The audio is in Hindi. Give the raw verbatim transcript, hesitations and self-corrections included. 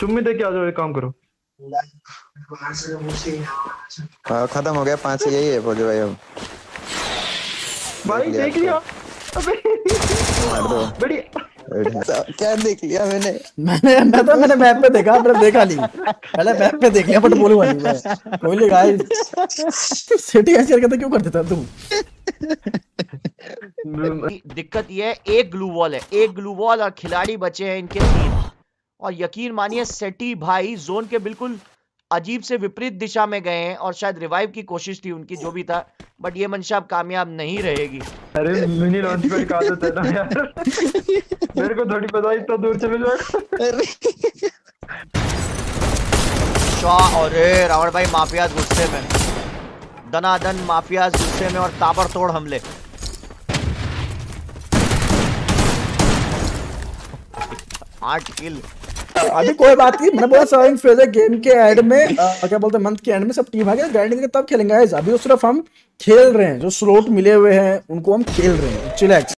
चुम्मी दे के आ जाओ, एक काम करो। हाँ खत्म हो गया, पांच यही है फौजी भाई अब। भाई देख लिया। अबे मार दो। बढ़िया। क्या देख लिया मैंने? मैंने मैं तो मैंने मैप पे देखा, मैंने देखा नहीं, पहले मैप पे देख लिया बट बोलूंगा नहीं मैं। कोई ले गाइस सिटी ऐसे करके क्यों कर देता तू? दिक्कत ये है, एक ग्लू वॉल है, एक ग्लू वॉल और खिलाड़ी बचे हैं इनके तीन। और यकीन मानिए सेटी भाई जोन के बिल्कुल अजीब से विपरीत दिशा में गए हैं और शायद रिवाइव की कोशिश थी उनकी, जो भी था, बट ये मंशा अब कामयाब नहीं रहेगी। अरे मिनी लॉन्च पैड का आदत है ना यार, मेरे को थोड़ी पता इतना दूर चले जाएगा। शाह और रावण भाई माफियाज गुस्से में, दनादन माफियाज गुस्से में और ताबड़तोड़ हमले। आठ किल। अभी कोई बात नहीं, मैंने बोला सर्विंग फेज है गेम के एंड में, आ, क्या बोलते हैं मंथ के एंड में सब टीम आ गया ग्राइंडिंग के तब खेलेंगे गाइस। अभी तो सिर्फ हम खेल रहे हैं, जो स्लॉट मिले हुए हैं उनको हम खेल रहे हैं। चिलैक्स।